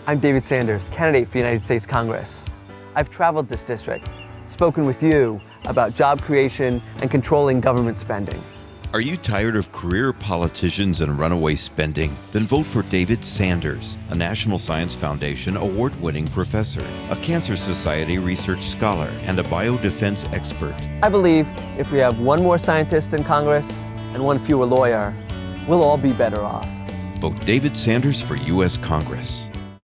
I'm David Sanders, candidate for the United States Congress. I've traveled this district, spoken with you about job creation and controlling government spending. Are you tired of career politicians and runaway spending? Then vote for David Sanders, a National Science Foundation award-winning professor, a Cancer Society research scholar, and a biodefense expert. I believe if we have one more scientist in Congress and one fewer lawyer, we'll all be better off. Vote David Sanders for U.S. Congress.